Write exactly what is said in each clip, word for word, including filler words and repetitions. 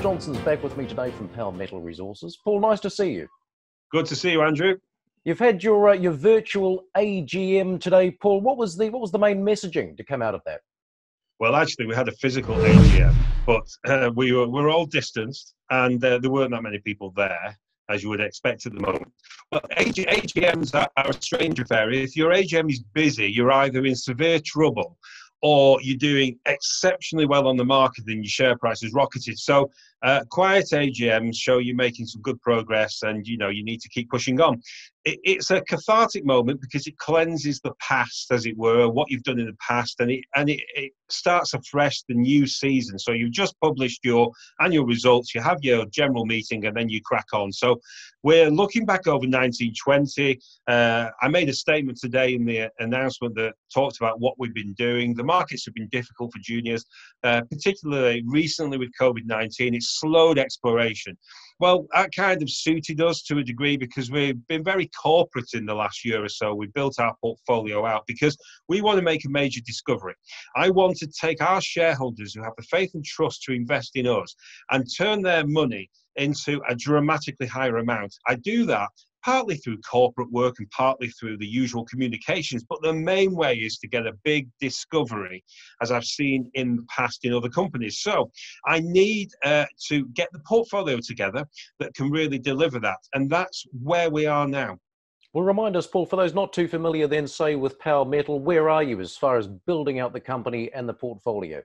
Johnson's back with me today from Power Metal Resources. Paul, nice to see you. Good to see you, Andrew. You've had your uh, your virtual A G M today, Paul. What was the what was the main messaging to come out of that? Well, actually, we had a physical A G M, but uh, we were we're all distanced, and uh, there weren't that many people there, as you would expect at the moment. Well, A G Ms are, are a strange affair. If your A G M is busy, you're either in severe trouble, or you're doing exceptionally well on the market and your share price has rocketed. So uh, quiet A G Ms show you're making some good progress, and you know you need to keep pushing on. It, it's a cathartic moment because it cleanses the past, as it were, what you've done in the past, and it and it, it starts afresh the new season. So you've just published your annual results, you have your general meeting, and then you crack on. So we're looking back over nineteen twenty. Uh, I made a statement today in the announcement that talked about what we've been doing. The markets have been difficult for juniors, uh, particularly recently with COVID nineteen. It's slowed exploration. Well, that kind of suited us to a degree because we've been very corporate in the last year or so. We built our portfolio out because we want to make a major discovery. I want to take our shareholders who have the faith and trust to invest in us and turn their money into a dramatically higher amount. I do that partly through corporate work and partly through the usual communications, but the main way is to get a big discovery, as I've seen in the past in other companies. So I need uh, to get the portfolio together that can really deliver that, and that's where we are now. Well, remind us, Paul, for those not too familiar then, say, with Power Metal, where are you as far as building out the company and the portfolio?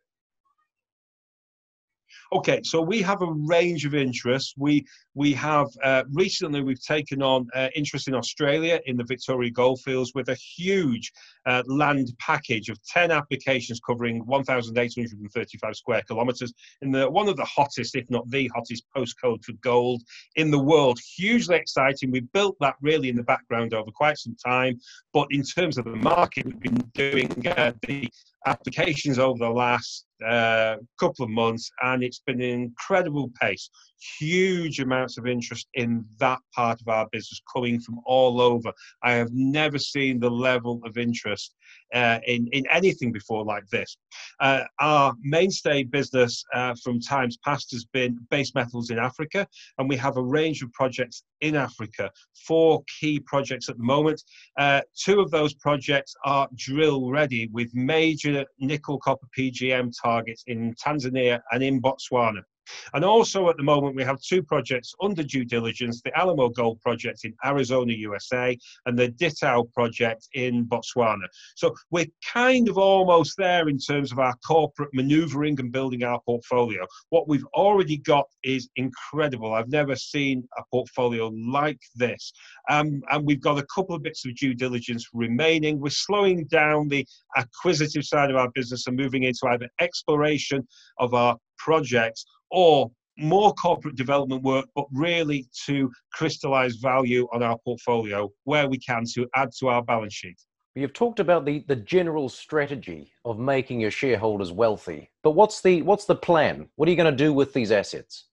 Okay, so we have a range of interests. We we have uh, recently we've taken on uh, interest in Australia in the Victoria Goldfields with a huge uh, land package of ten applications covering one thousand eight hundred thirty-five square kilometres in the one of the hottest, if not the hottest, postcode for gold in the world. Hugely exciting. We built that really in the background over quite some time, but in terms of the market, we've been doing uh, the applications over the last uh, couple of months, and it's been an incredible pace. Huge amounts of interest in that part of our business coming from all over. I have never seen the level of interest uh, in, in anything before like this. Uh, our mainstay business uh, from times past has been base metals in Africa, and we have a range of projects in Africa. Four key projects at the moment. Uh, two of those projects are drill ready with major nickel copper P G M targets in Tanzania and in Botswana. And also at the moment, we have two projects under due diligence, the Alamo Gold project in Arizona, U S A, and the Ditau project in Botswana. So we're kind of almost there in terms of our corporate maneuvering and building our portfolio. What we've already got is incredible. I've never seen a portfolio like this. Um, and we've got a couple of bits of due diligence remaining. We're slowing down the acquisitive side of our business and moving into either exploration of our projects or more corporate development work, but really to crystallize value on our portfolio where we can to add to our balance sheet. You've talked about the, the general strategy of making your shareholders wealthy, but what's the, what's the plan? What are you going to do with these assets?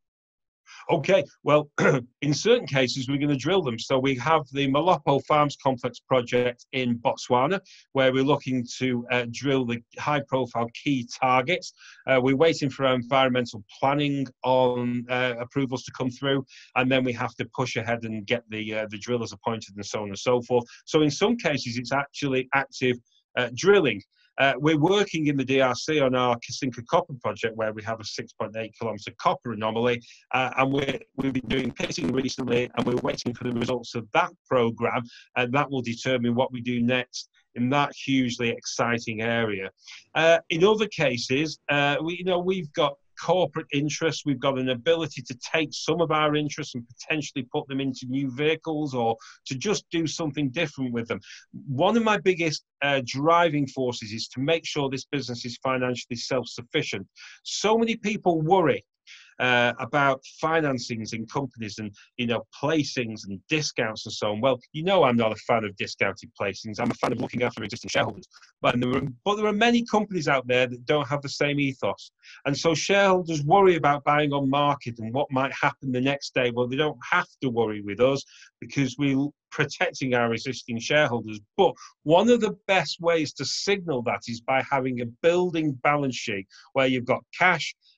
Okay, well, in certain cases, we're going to drill them. So we have the Malopo Farms Complex project in Botswana, where we're looking to uh, drill the high-profile key targets. Uh, we're waiting for our environmental planning on uh, approvals to come through, and then we have to push ahead and get the uh, the drillers appointed and so on and so forth. So in some cases, it's actually active uh, drilling. Uh, we're working in the D R C on our Kisinka Copper Project, where we have a six point eight kilometre copper anomaly, uh, and we're, we've been doing pitting recently, and we're waiting for the results of that programme, and that will determine what we do next in that hugely exciting area. Uh, in other cases, uh, we, you know, we've got corporate interests. We've got an ability to take some of our interests and potentially put them into new vehicles or to just do something different with them. One of my biggest uh, driving forces is to make sure this business is financially self-sufficient. So many people worry Uh, about financings in companies and, you know, placings and discounts and so on. Well, you know, I'm not a fan of discounted placings. I'm a fan of looking after existing shareholders. But there, are, but there are many companies out there that don't have the same ethos. And so shareholders worry about buying on market and what might happen the next day. Well, they don't have to worry with us because we're protecting our existing shareholders. But one of the best ways to signal that is by having a building balance sheet where you've got cash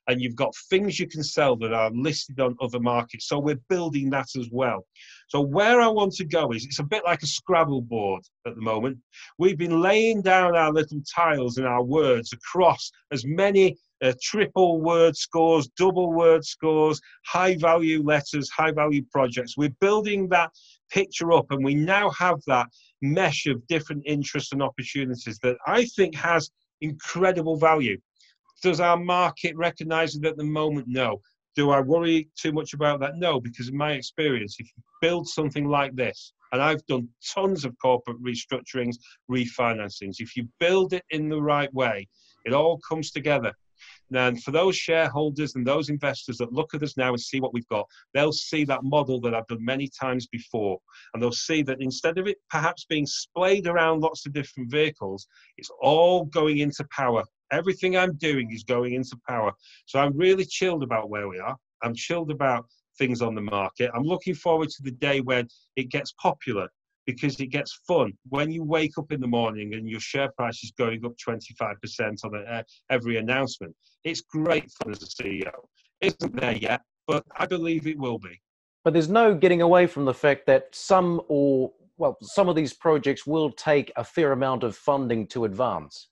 and you've got things you can sell that are listed on other markets. So we're building that as well. So where I want to go is, it's a bit like a Scrabble board at the moment. We've been laying down our little tiles and our words across as many uh, triple word scores, double word scores, high value letters, high value projects. We're building that picture up, and we now have that mesh of different interests and opportunities that I think has incredible value. Does our market recognize it at the moment? No. Do I worry too much about that? No, because in my experience, if you build something like this, and I've done tons of corporate restructurings, refinancings, if you build it in the right way, it all comes together. And for those shareholders and those investors that look at us now and see what we've got, they'll see that model that I've done many times before. And they'll see that instead of it perhaps being splayed around lots of different vehicles, it's all going into power. Everything I'm doing is going into power. So I'm really chilled about where we are. I'm chilled about things on the market. I'm looking forward to the day when it gets popular, because it gets fun. When you wake up in the morning and your share price is going up twenty-five percent on a, uh, every announcement, it's great fun as a C E O. It isn't there yet, but I believe it will be. But there's no getting away from the fact that some or, well, some of these projects will take a fair amount of funding to advance.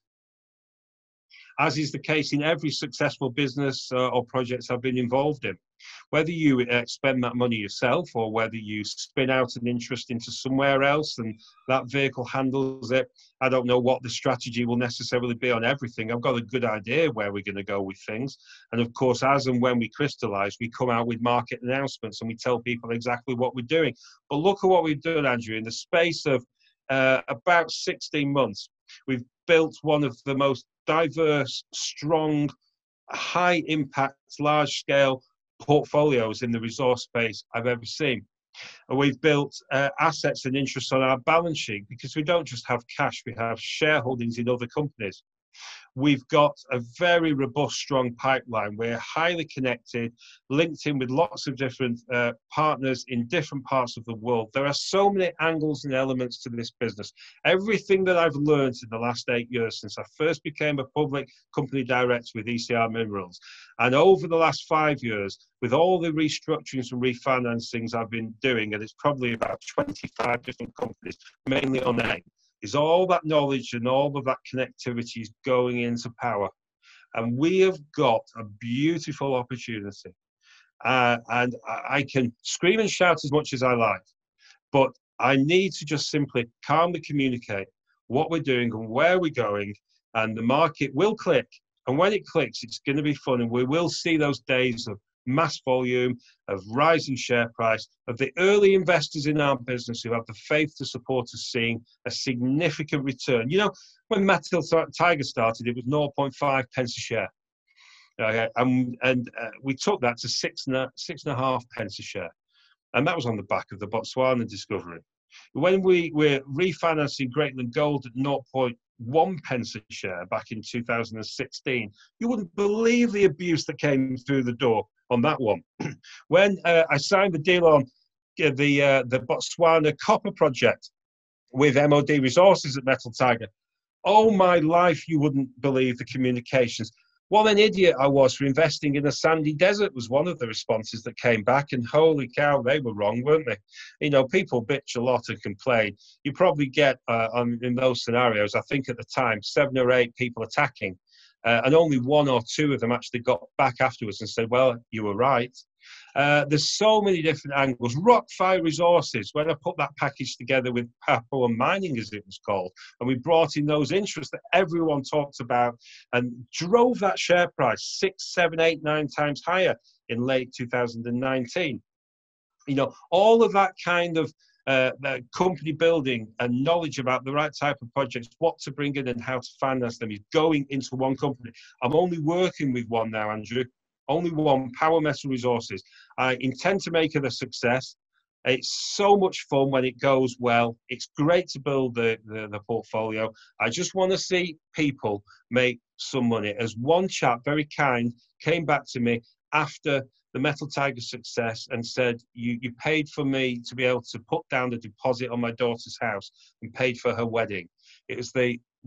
As is the case in every successful business uh, or projects I've been involved in. Whether you uh, spend that money yourself, or whether you spin out an interest into somewhere else and that vehicle handles it, I don't know what the strategy will necessarily be on everything. I've got a good idea where we're going to go with things. And of course, as and when we crystallize, we come out with market announcements and we tell people exactly what we're doing. But look at what we've done, Andrew. In the space of uh, about sixteen months, we've built one of the most diverse, strong, high impact, large scale portfolios in the resource space I've ever seen. And we've built uh, assets and interests on our balance sheet, because we don't just have cash, we have shareholdings in other companies. We've got a very robust, strong pipeline. We're highly connected, linked in with lots of different uh, partners in different parts of the world. There are so many angles and elements to this business. Everything that I've learned in the last eight years since I first became a public company director with E C R Minerals, and over the last five years, with all the restructurings and refinancings I've been doing, and it's probably about twenty-five different companies, mainly on AIM, is all that knowledge and all of that connectivity is going into power. And we have got a beautiful opportunity. Uh, and I can scream and shout as much as I like, but I need to just simply calmly communicate what we're doing and where we're going, and the market will click. And when it clicks, it's going to be fun, and we will see those days of mass volume, of rising share price, of the early investors in our business who have the faith to support us seeing a significant return. You know, when Metal Tiger started, it was zero point five pence a share. Okay, and and uh, we took that to six and, a, six and a half pence a share. And that was on the back of the Botswana discovery. When we were refinancing Greatland Gold at zero point one pence a share back in two thousand sixteen, you wouldn't believe the abuse that came through the door on that one. When uh, I signed the deal on uh, the uh, the Botswana copper project with M O D Resources at Metal Tiger, oh my life, you wouldn't believe the communications. What an idiot I was for investing in a sandy desert was one of the responses that came back, and holy cow, they were wrong, weren't they? You know, people bitch a lot and complain. You probably get, uh, on, in those scenarios, I think at the time, seven or eight people attacking, uh, and only one or two of them actually got back afterwards and said, well, you were right. Uh, there's so many different angles. Rockfire Resources, when I put that package together with Papua Mining, as it was called, and we brought in those interests that everyone talked about and drove that share price six, seven, eight, nine times higher in late two thousand nineteen. You know, all of that kind of uh, company building and knowledge about the right type of projects, what to bring in and how to finance them, is going into one company. I'm only working with one now, Andrew. Only one, Power Metal Resources. I intend to make it a success. It's so much fun when it goes well. It's great to build the, the, the portfolio. I just want to see people make some money. As one chap, very kind, came back to me after the Metal Tiger success and said, you, you paid for me to be able to put down the deposit on my daughter's house and paid for her wedding. It was the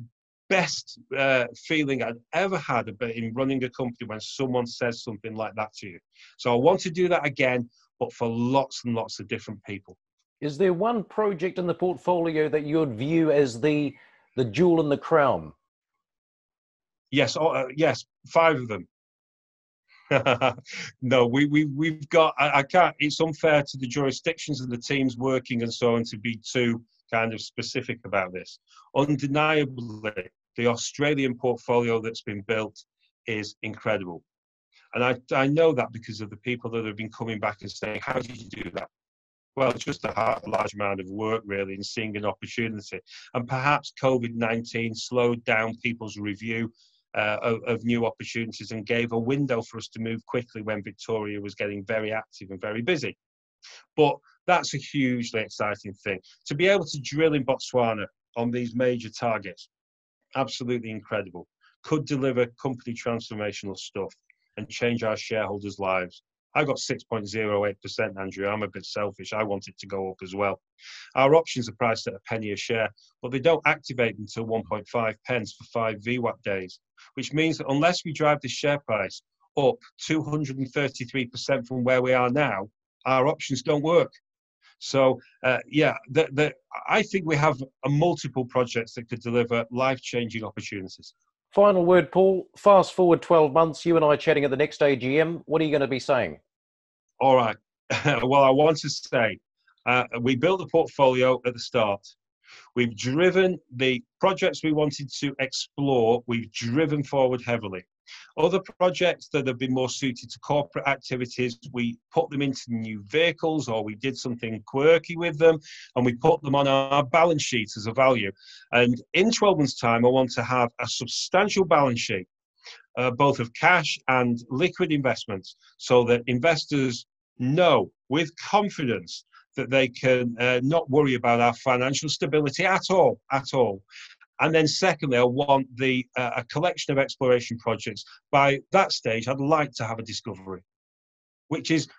best uh, feeling I'd ever had about in running a company when someone says something like that to you. So I want to do that again, but for lots and lots of different people. Is there one project in the portfolio that you would view as the the jewel in the crown? Yes, oh, uh, yes, five of them. No, we, we, we've got, I, I can't, it's unfair to the jurisdictions and the teams working and so on to be too kind of specific about this. Undeniably, the Australian portfolio that's been built is incredible. And I, I know that because of the people that have been coming back and saying, how did you do that? Well, it's just a hard, large amount of work, really, in seeing an opportunity. And perhaps COVID nineteen slowed down people's review uh, of, of new opportunities and gave a window for us to move quickly when Victoria was getting very active and very busy. But that's a hugely exciting thing. To be able to drill in Botswana on these major targets, absolutely incredible. Could deliver company transformational stuff and change our shareholders' lives. I got six point zero eight percent, Andrew. I'm a bit selfish. I want it to go up as well. Our options are priced at a penny a share, but they don't activate until one point five pence for five V WAP days, which means that unless we drive the share price up two hundred thirty-three percent from where we are now, our options don't work. So, uh, yeah, the, the, I think we have a multiple projects that could deliver life-changing opportunities. Final word, Paul. Fast forward twelve months, you and I chatting at the next A G M. What are you going to be saying? All right. Well, I want to say uh, we built a portfolio at the start. We've driven the projects we wanted to explore, we've driven forward heavily. Other projects that have been more suited to corporate activities, we put them into new vehicles or we did something quirky with them and we put them on our balance sheet as a value. And in twelve months' time, I want to have a substantial balance sheet, uh, both of cash and liquid investments, so that investors know with confidence that they can uh, not worry about our financial stability at all, at all. And then secondly, I want the uh, a collection of exploration projects. By that stage, I'd like to have a discovery, which is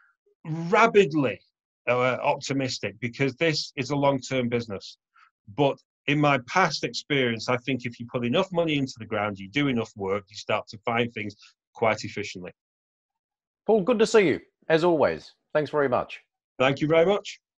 rabidly uh, optimistic because this is a long-term business. But in my past experience, I think if you put enough money into the ground, you do enough work, you start to find things quite efficiently. Paul, good to see you, as always. Thanks very much. Thank you very much.